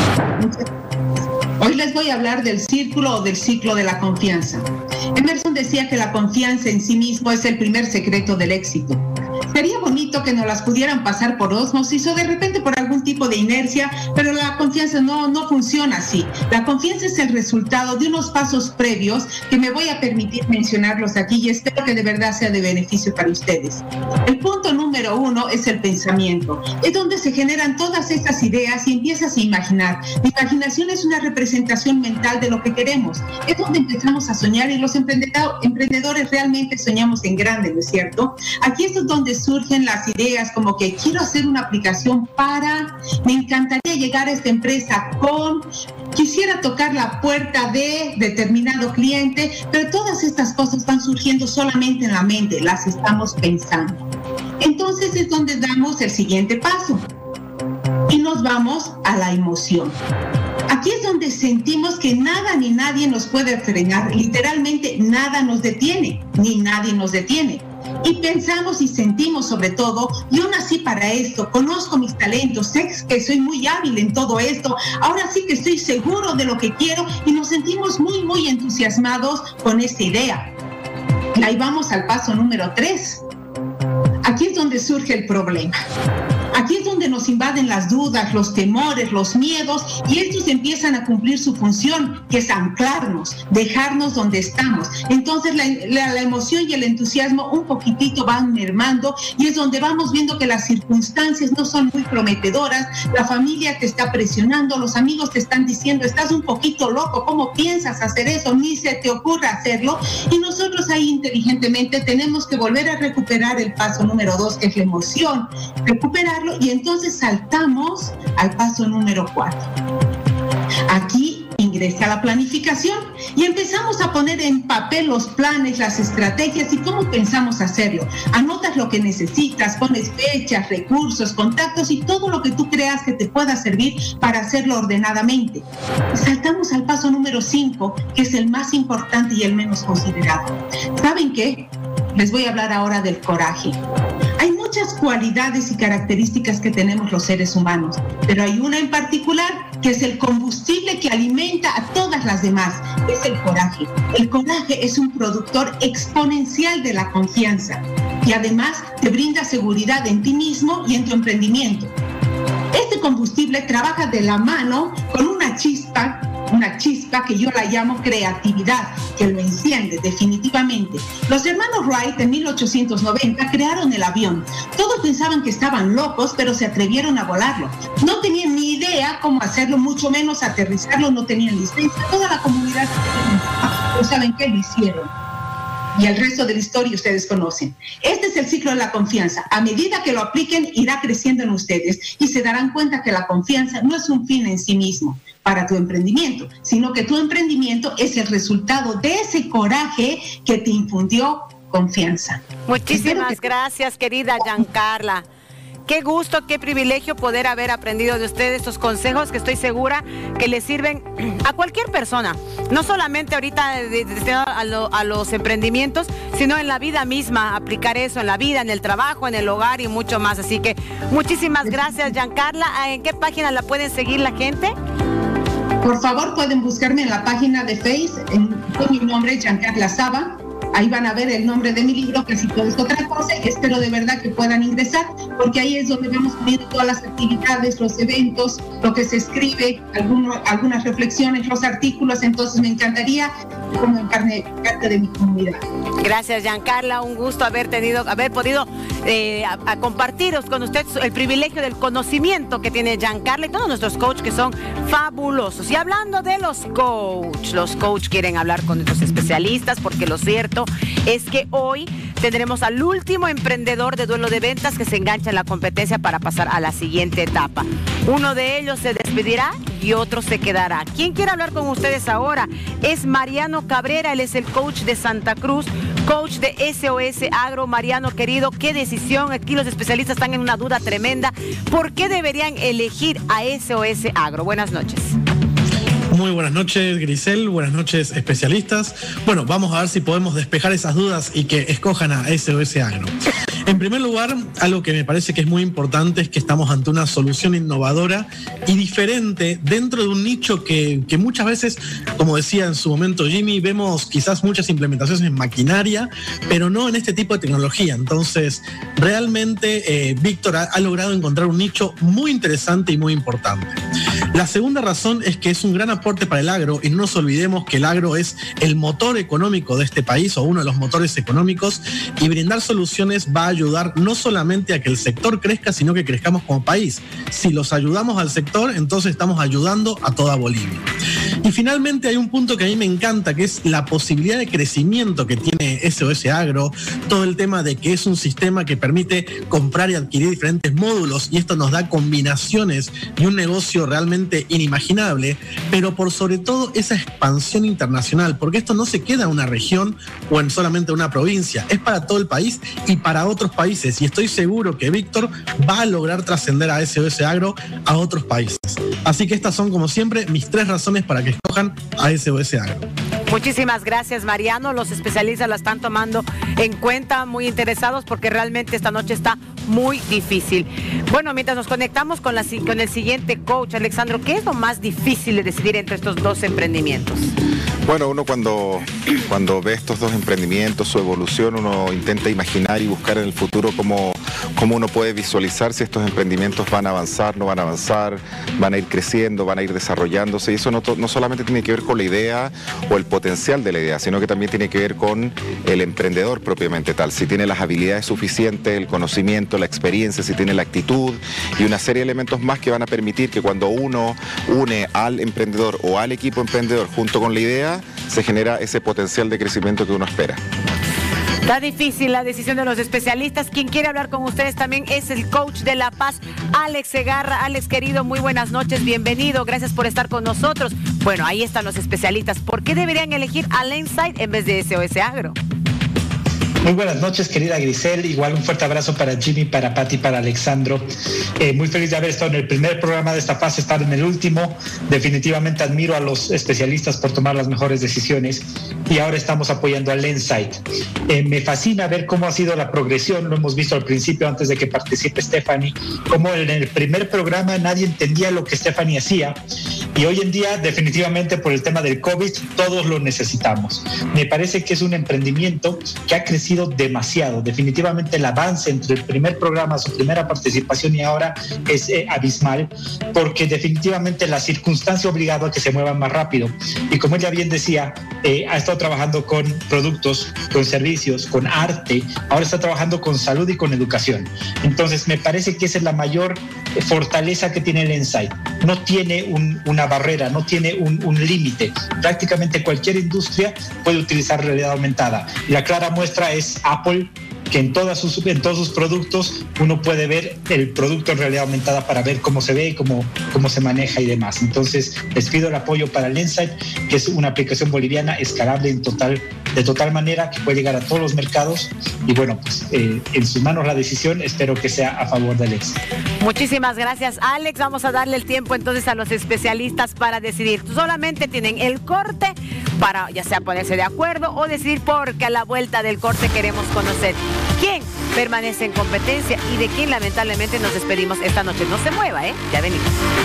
Hoy les voy a hablar del círculo o del ciclo de la confianza. Emerson decía que la confianza en sí mismo es el primer secreto del éxito. Sería bonito que nos las pudieran pasar por ósmosis o de repente por algún tipo de inercia, pero la confianza no, no funciona así. La confianza es el resultado de unos pasos previos que me voy a permitir mencionarlos aquí y espero que de verdad sea de beneficio para ustedes. El punto número número uno es el pensamiento. Es donde se generan todas estas ideas y empiezas a imaginar. La imaginación es una representación mental de lo que queremos. Es donde empezamos a soñar y los emprendedores realmente soñamos en grande, ¿no es cierto? Aquí es donde surgen las ideas como que quiero hacer una aplicación para, me encantaría llegar a esta empresa con, quisiera tocar la puerta de determinado cliente, pero todas estas cosas van surgiendo solamente en la mente, las estamos pensando. Entonces es donde damos el siguiente paso y nos vamos a la emoción. Aquí es donde sentimos que nada ni nadie nos puede frenar, literalmente nada nos detiene, ni nadie nos detiene. Y pensamos y sentimos sobre todo, yo nací para esto, conozco mis talentos, sé que soy muy hábil en todo esto, ahora sí que estoy seguro de lo que quiero y nos sentimos muy, muy entusiasmados con esta idea. Y ahí vamos al paso número tres. Aquí es donde surge el problema. Aquí es donde nos invaden las dudas, los temores, los miedos, y estos empiezan a cumplir su función, que es anclarnos, dejarnos donde estamos. Entonces la, la, la emoción y el entusiasmo un poquitito van mermando, y es donde vamos viendo que las circunstancias no son muy prometedoras, la familia te está presionando, los amigos te están diciendo, estás un poquito loco, ¿cómo piensas hacer eso? Ni se te ocurra hacerlo, y nosotros ahí inteligentemente tenemos que volver a recuperar el paso número dos, que es la emoción, recuperarlo, y entonces saltamos al paso número cuatro. Aquí ingresa la planificación y empezamos a poner en papel los planes, las estrategias y cómo pensamos hacerlo. Anotas lo que necesitas, pones fechas, recursos, contactos y todo lo que tú creas que te pueda servir para hacerlo ordenadamente. Saltamos al paso número cinco, que es el más importante y el menos considerado. ¿Saben qué? Les voy a hablar ahora del coraje. Hay muchas cualidades y características que tenemos los seres humanos, pero hay una en particular que es el combustible que alimenta a todas las demás, es el coraje. El coraje es un productor exponencial de la confianza y además te brinda seguridad en ti mismo y en tu emprendimiento. Este combustible trabaja de la mano con una chispa, una chispa que yo la llamo creatividad, que lo enciende definitivamente. Los hermanos Wright en mil ochocientos noventa crearon el avión. Todos pensaban que estaban locos, pero se atrevieron a volarlo. No tenían ni idea cómo hacerlo, mucho menos aterrizarlo, no tenían licencia. Toda la comunidad, pero ¿saben qué? Lo hicieron. Y el resto de la historia ustedes conocen. Este es el ciclo de la confianza. A medida que lo apliquen, irá creciendo en ustedes y se darán cuenta que la confianza no es un fin en sí mismo para tu emprendimiento, sino que tu emprendimiento es el resultado de ese coraje que te infundió confianza. Muchísimas que... gracias, querida Giancarla. Qué gusto, qué privilegio poder haber aprendido de ustedes estos consejos que estoy segura que les sirven a cualquier persona. No solamente ahorita destinado a, lo, a los emprendimientos, sino en la vida misma, aplicar eso en la vida, en el trabajo, en el hogar y mucho más. Así que muchísimas gracias, Giancarla. ¿En qué página la pueden seguir la gente? Por favor, pueden buscarme en la página de Facebook, en, con mi nombre, Giancarla Saba. Ahí van a ver el nombre de mi libro, que si todo es otra cosa, y espero de verdad que puedan ingresar, porque ahí es donde vamos poniendo todas las actividades, los eventos, lo que se escribe, alguno, algunas reflexiones, los artículos. Entonces me encantaría como parte de mi comunidad. Gracias, Giancarla, un gusto haber tenido, haber podido eh, a, a compartiros con usted el privilegio del conocimiento que tiene Giancarla y todos nuestros coaches que son fabulosos. Y hablando de los coaches, los coaches quieren hablar con nuestros especialistas, porque lo cierto es que hoy tendremos al último emprendedor de duelo de ventas que se engancha en la competencia para pasar a la siguiente etapa. Uno de ellos se despedirá y otro se quedará. ¿Quién quiere hablar con ustedes ahora? Es Mariano Cabrera, él es el coach de Santa Cruz, coach de S O S Agro. Mariano, querido, qué decisión. Aquí los especialistas están en una duda tremenda. ¿Por qué deberían elegir a S O S Agro? Buenas noches. Muy buenas noches, Grisel. Buenas noches, especialistas. Bueno, vamos a ver si podemos despejar esas dudas y que escojan a S O S Agro. En primer lugar, algo que me parece que es muy importante es que estamos ante una solución innovadora y diferente dentro de un nicho que, que muchas veces, como decía en su momento Jimmy, vemos quizás muchas implementaciones en maquinaria, pero no en este tipo de tecnología. Entonces, realmente eh, Víctor ha, ha logrado encontrar un nicho muy interesante y muy importante. La segunda razón es que es un gran aporte para el agro, y no nos olvidemos que el agro es el motor económico de este país, o uno de los motores económicos, y brindar soluciones va a ayudar no solamente a que el sector crezca, sino que crezcamos como país. Si los ayudamos al sector, entonces estamos ayudando a toda Bolivia. Y finalmente hay un punto que a mí me encanta, que es la posibilidad de crecimiento que tiene S O S Agro, todo el tema de que es un sistema que permite comprar y adquirir diferentes módulos, y esto nos da combinaciones y un negocio realmente inimaginable, pero por sobre todo esa expansión internacional, porque esto no se queda en una región o en solamente una provincia, es para todo el país y para otros países, y estoy seguro que Víctor va a lograr trascender a S O S Agro a otros países. Así que estas son, como siempre, mis tres razones para que escojan a S O S Agro. Muchísimas gracias, Mariano. Los especialistas la están tomando en cuenta, muy interesados, porque realmente esta noche está muy difícil. Bueno, mientras nos conectamos con, la, con el siguiente coach, Alexandro, ¿qué es lo más difícil de decidir entre estos dos emprendimientos? Bueno, uno cuando, cuando ve estos dos emprendimientos, su evolución, uno intenta imaginar y buscar en el futuro cómo, cómo uno puede visualizar si estos emprendimientos van a avanzar, no van a avanzar, van a ir creciendo, van a ir desarrollándose. Y eso no, no solamente tiene que ver con la idea o el potencial de la idea, sino que también tiene que ver con el emprendedor propiamente tal. Si tiene las habilidades suficientes, el conocimiento, la experiencia, si tiene la actitud y una serie de elementos más que van a permitir que cuando uno une al emprendedor o al equipo emprendedor junto con la idea, se genera ese potencial de crecimiento que uno espera. Está difícil la decisión de los especialistas. Quien quiere hablar con ustedes también es el coach de La Paz, Alex Segarra. Alex, querido, muy buenas noches, bienvenido, gracias por estar con nosotros. Bueno, ahí están los especialistas. ¿Por qué deberían elegir a Lensight en vez de S O S Agro? Muy buenas noches, querida Grisel. Igual un fuerte abrazo para Jimmy, para Patti, para Alexandro. Eh, muy feliz de haber estado en el primer programa de esta fase, estar en el último. Definitivamente admiro a los especialistas por tomar las mejores decisiones y ahora estamos apoyando a Lensight. Eh, me fascina ver cómo ha sido la progresión. Lo hemos visto al principio, antes de que participe Stephanie, cómo en el primer programa nadie entendía lo que Stephanie hacía. Y hoy en día, definitivamente por el tema del COVID, todos lo necesitamos. Me parece que es un emprendimiento que ha crecido demasiado. Definitivamente el avance entre el primer programa, su primera participación y ahora es eh, abismal, porque definitivamente la circunstancia obligado a que se muevan más rápido. Y como ella bien decía, eh, ha estado trabajando con productos, con servicios, con arte, ahora está trabajando con salud y con educación. Entonces me parece que esa es la mayor fortaleza que tiene Lensight. No tiene un, una barrera, no tiene un, un límite. Prácticamente cualquier industria puede utilizar realidad aumentada. Y la clara muestra es Apple, que en, todas sus, en todos sus productos uno puede ver el producto en realidad aumentada para ver cómo se ve, cómo, cómo se maneja y demás. Entonces les pido el apoyo para Lensight, que es una aplicación boliviana escalable en total, de total manera que puede llegar a todos los mercados. Y bueno, pues eh, en sus manos la decisión, espero que sea a favor del éxito. Muchísimas gracias, Alex. Vamos a darle el tiempo entonces a los especialistas para decidir. Solamente tienen el corte para ya sea ponerse de acuerdo o decidir, porque a la vuelta del corte queremos conocer quién permanece en competencia y de quién lamentablemente nos despedimos esta noche. No se mueva, ¿eh? Ya venimos.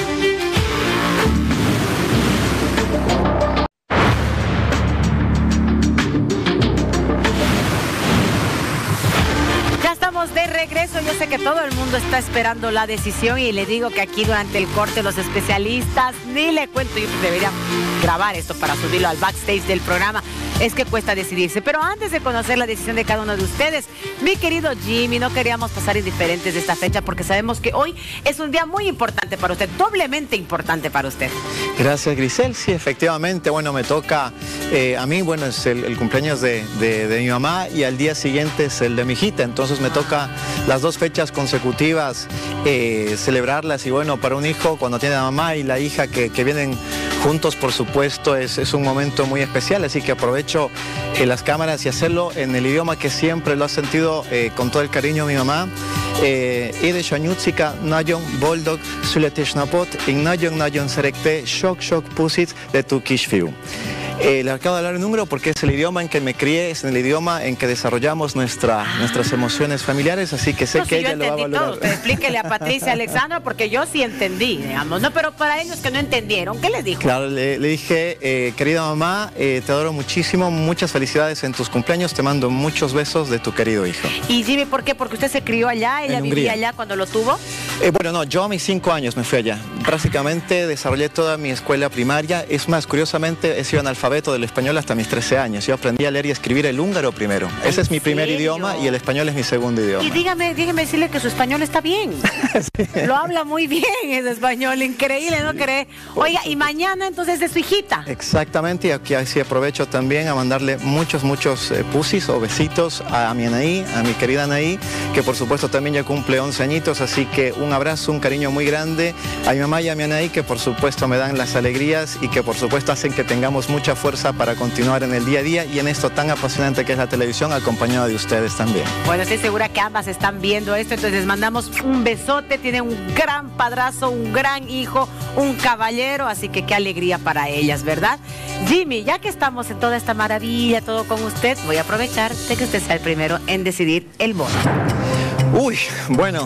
De regreso, yo sé que todo el mundo está esperando la decisión y le digo que aquí durante el corte los especialistas, ni le cuento, yo debería grabar esto para subirlo al backstage del programa, es que cuesta decidirse. Pero antes de conocer la decisión de cada uno de ustedes, mi querido Jimmy, no queríamos pasar indiferentes de esta fecha porque sabemos que hoy es un día muy importante para usted, doblemente importante para usted. Gracias, Grisel. Sí, efectivamente, bueno, me toca eh, a mí, bueno, es el, el cumpleaños de, de, de mi mamá y al día siguiente es el de mi hijita, entonces me toca las dos fechas consecutivas eh, celebrarlas. Y bueno, para un hijo cuando tiene la mamá y la hija que, que vienen juntos, por supuesto, es, es un momento muy especial, así que aprovecho eh, las cámaras y hacerlo en el idioma que siempre lo ha sentido eh, con todo el cariño mi mamá. Ede Shanyutsika Nayon Boldog Suleteshnapot in Nayon Nayon Serekte Shok Shok Pusit de tu Kishfiu. Eh, le acabo de hablar el número porque es el idioma en que me crié, es el idioma en que desarrollamos nuestra, nuestras emociones familiares, así que sé no, que si ella lo va a valorar. Todo. Usted explíquele a Patricia, Alexandra, porque yo sí entendí, digamos, ¿no? Pero para ellos que no entendieron, ¿qué les dijo? Claro, le, le dije, eh, querida mamá, eh, te adoro muchísimo, muchas felicidades en tus cumpleaños, te mando muchos besos de tu querido hijo. Y Jimmy, ¿por qué? Porque usted se crió allá, ella vivía allá cuando lo tuvo. Eh, bueno, no, yo a mis cinco años me fui allá. prácticamente desarrollé toda mi escuela primaria. Es más, curiosamente, he sido analfabeto del español hasta mis trece años. Yo aprendí a leer y escribir el húngaro primero. Ese es mi primer serio? idioma y el español es mi segundo idioma. Y dígame, dígame decirle que su español está bien. Sí. Lo habla muy bien ese español, increíble, ¿no cree? Oiga, y mañana entonces de su hijita. Exactamente, y aquí así aprovecho también a mandarle muchos, muchos eh, pusis o besitos a, a mi Anaí, a mi querida Anaí, que por supuesto también ya cumple once añitos, así que un abrazo, un cariño muy grande a mi mamá y a mi Anaí, que por supuesto me dan las alegrías y que por supuesto hacen que tengamos mucha fuerza para continuar en el día a día y en esto tan apasionante que es la televisión, acompañado de ustedes también. Bueno, estoy segura que ambas están viendo esto, entonces les mandamos un besote, tienen un gran padrazo, un gran hijo, un caballero, así que qué alegría para ellas, ¿verdad? Jimmy, ya que estamos en toda esta maravilla, todo con usted, voy a aprovechar de que usted sea el primero en decidir el voto. Uy, bueno.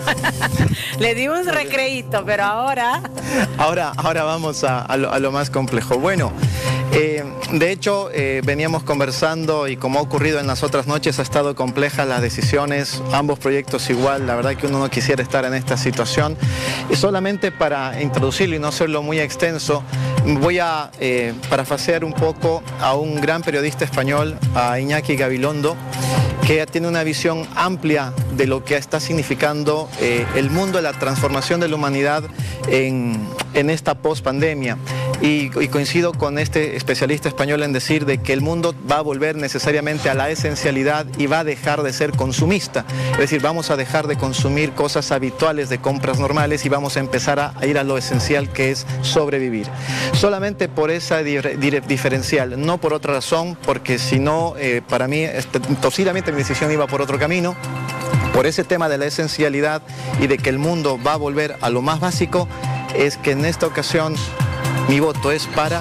Le di un recreíto, pero ahora... Ahora, ahora vamos a, a, lo, a lo más complejo. Bueno, eh, de hecho, eh, veníamos conversando y como ha ocurrido en las otras noches, ha estado compleja las decisiones, ambos proyectos igual, la verdad que uno no quisiera estar en esta situación. Y solamente para introducirlo y no hacerlo muy extenso, voy a eh, parafasear un poco a un gran periodista español, a Iñaki Gabilondo, que tiene una visión amplia de lo que está significando eh, el mundo, la transformación de la humanidad en, en esta post-pandemia. Y, y coincido con este especialista español en decir de que el mundo va a volver necesariamente a la esencialidad y va a dejar de ser consumista. Es decir, vamos a dejar de consumir cosas habituales de compras normales y vamos a empezar a, a ir a lo esencial, que es sobrevivir. Solamente por esa di di diferencial, no por otra razón, porque si no, eh, para mí, este, posiblemente mi decisión iba por otro camino. Por ese tema de la esencialidad y de que el mundo va a volver a lo más básico, es que en esta ocasión mi voto es para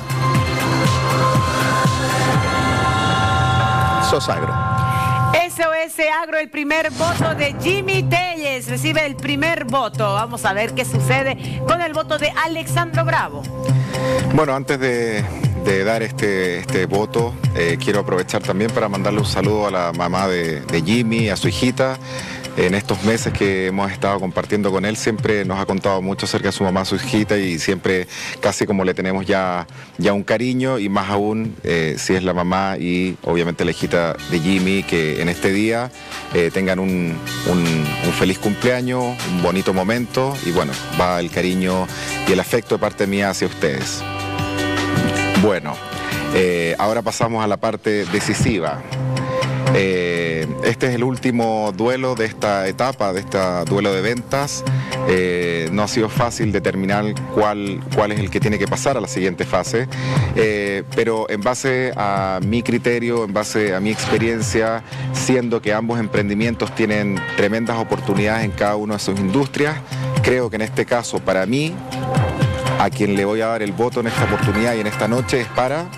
Sosagro. S O S Agro, el primer voto de Jimmy Telles, recibe el primer voto. Vamos a ver qué sucede con el voto de Alexandro Bravo. Bueno, antes de, de dar este, este voto, eh, quiero aprovechar también para mandarle un saludo a la mamá de, de Jimmy, a su hijita. En estos meses que hemos estado compartiendo con él, siempre nos ha contado mucho acerca de su mamá, su hijita, y siempre casi como le tenemos ya, ya un cariño, y más aún eh, si es la mamá y obviamente la hijita de Jimmy, que en este día eh, tengan un, un, un feliz cumpleaños, un bonito momento, y bueno, va el cariño y el afecto de parte mía hacia ustedes. Bueno, eh, ahora pasamos a la parte decisiva. Eh, este es el último duelo de esta etapa, de este duelo de ventas. Eh, no ha sido fácil determinar cuál, cuál es el que tiene que pasar a la siguiente fase, eh, pero en base a mi criterio, en base a mi experiencia, siendo que ambos emprendimientos tienen tremendas oportunidades en cada una de sus industrias, creo que en este caso, para mí, a quien le voy a dar el voto en esta oportunidad y en esta noche es para...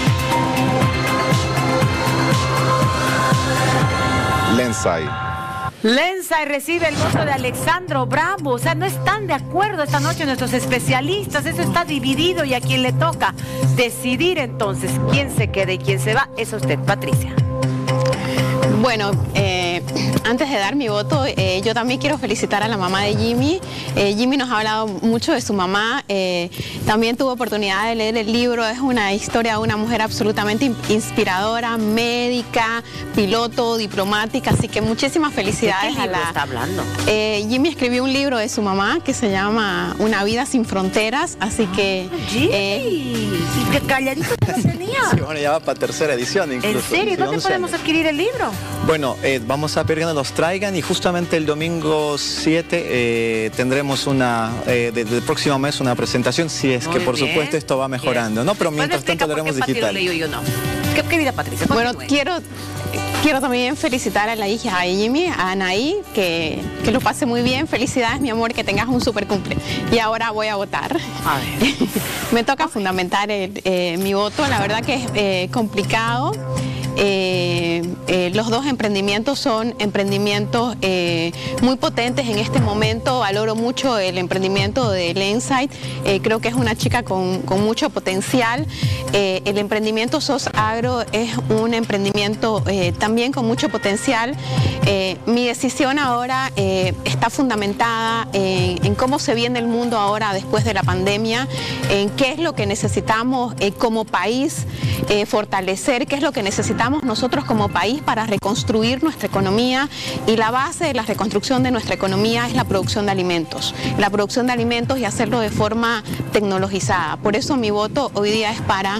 Lensai. Lensai recibe el voto de Alexandro Bravo. O sea, no están de acuerdo esta noche nuestros especialistas. Eso está dividido y a quien le toca decidir entonces quién se queda y quién se va es a usted, Patricia. Bueno, eh, antes de dar mi voto, eh, yo también quiero felicitar a la mamá de Jimmy. Eh, Jimmy nos ha hablado mucho de su mamá, eh, también tuvo oportunidad de leer el libro, es una historia de una mujer absolutamente inspiradora, médica, piloto, diplomática, así que muchísimas felicidades. ¿De qué libro a la... está hablando? Eh, Jimmy escribió un libro de su mamá que se llama Una vida sin fronteras, así que... Ah, Jimmy, eh... qué calladito te lo tenía. Sí, bueno, ya va para tercera edición incluso. ¿En serio? Sí, ¿Dónde podemos años. adquirir el libro? Bueno, eh, vamos a pedir que nos los traigan y justamente el domingo siete eh, tendremos una, eh, del próximo mes una presentación, si es Muy que por bien, supuesto esto va mejorando, ¿no? Pero mientras tanto lo haremos digital. Lo yo no. ¿Qué, querida Patricia? Bueno, quiero, quiero también felicitar a la hija de Jimmy, a Anaí, que, que lo pase muy bien. Felicidades, mi amor, que tengas un super cumple. Y ahora voy a votar. A ver. Me toca fundamentar el, eh, mi voto, la verdad que es eh, complicado. Eh, eh, los dos emprendimientos son emprendimientos eh, muy potentes en este momento. Valoro mucho el emprendimiento de Lensight. Eh, creo que es una chica con, con mucho potencial. Eh, el emprendimiento SOS Agro es un emprendimiento eh, también con mucho potencial. Eh, mi decisión ahora eh, está fundamentada en, en cómo se viene el mundo ahora después de la pandemia, en qué es lo que necesitamos eh, como país eh, fortalecer, qué es lo que necesitamos nosotros como país para reconstruir nuestra economía, y la base de la reconstrucción de nuestra economía es la producción de alimentos, la producción de alimentos y hacerlo de forma tecnologizada. Por eso mi voto hoy día es para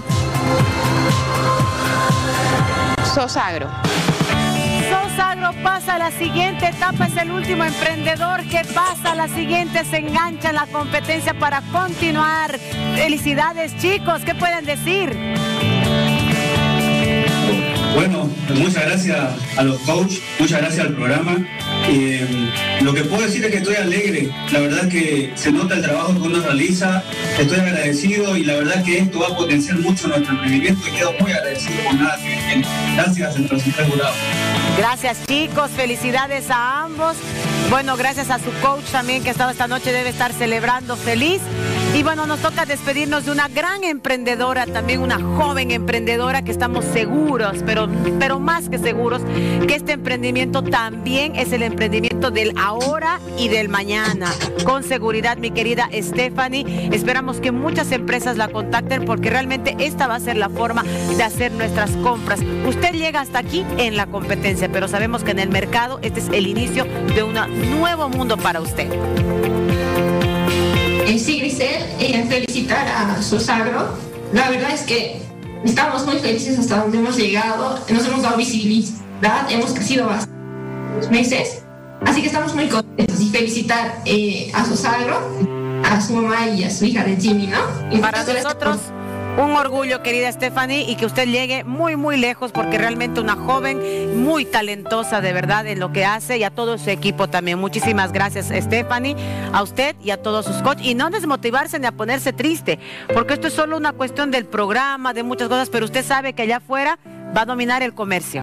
SOS Agro. SOS Agro pasa a la siguiente etapa, es el último emprendedor que pasa a la siguiente, se engancha en la competencia para continuar. Felicidades, chicos, ¿qué pueden decir? Bueno, muchas gracias a los coaches, muchas gracias al programa. Eh, lo que puedo decir es que estoy alegre, la verdad es que se nota el trabajo que uno realiza, estoy agradecido y la verdad que esto va a potenciar mucho nuestro emprendimiento y quedo muy agradecido por nada. Gracias, Centro Central Jurado. Gracias, chicos, felicidades a ambos. Bueno, gracias a su coach también que ha estado esta noche, debe estar celebrando feliz. Y bueno, nos toca despedirnos de una gran emprendedora, también una joven emprendedora que estamos seguros, pero, pero más que seguros, que este emprendimiento también es el emprendimiento del ahora y del mañana. Con seguridad, mi querida Stephanie, esperamos que muchas empresas la contacten porque realmente esta va a ser la forma de hacer nuestras compras. Usted llega hasta aquí en la competencia, pero sabemos que en el mercado este es el inicio de un nuevo mundo para usted. Eh, sí, Grisel, eh, felicitar a SOS Agro. La verdad es que estamos muy felices hasta donde hemos llegado. Nos hemos dado visibilidad, hemos crecido bastantes meses. Así que estamos muy contentos y felicitar eh, a SOS Agro, a su mamá y a su hija de Jimmy, ¿no? Y para nosotros un orgullo, querida Stephanie, y que usted llegue muy, muy lejos porque realmente una joven muy talentosa de verdad en lo que hace y a todo su equipo también. Muchísimas gracias, Stephanie, a usted y a todos sus coaches. Y no desmotivarse ni a ponerse triste, porque esto es solo una cuestión del programa, de muchas cosas, pero usted sabe que allá afuera va a dominar el comercio.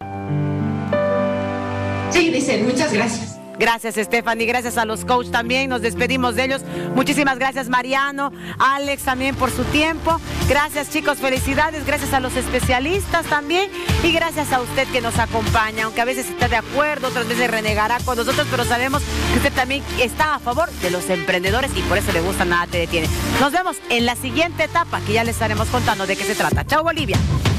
Sí, dice, muchas gracias. Gracias, Stephanie, gracias a los coaches también, nos despedimos de ellos. Muchísimas gracias, Mariano, Alex también por su tiempo. Gracias, chicos, felicidades, gracias a los especialistas también y gracias a usted que nos acompaña, aunque a veces está de acuerdo, otras veces renegará con nosotros, pero sabemos que usted también está a favor de los emprendedores y por eso le gusta Nada Te Detiene. Nos vemos en la siguiente etapa que ya les estaremos contando de qué se trata. Chao, Bolivia.